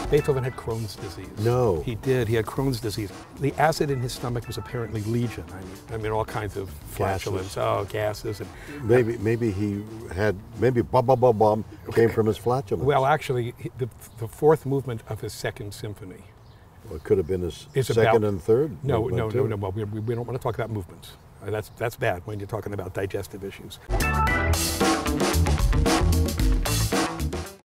Beethoven had Crohn's disease. No. He did. He had Crohn's disease. The acid in his stomach was apparently legion. I mean all kinds of flatulence. Gases. Oh, gases. And, Maybe he had, maybe bomb came from his flatulence. well, actually, the fourth movement of his second symphony. Well, it could have been his Is second about- and third. No. movement, too. Well, we don't want to talk about movements. That's bad when you're talking about digestive issues.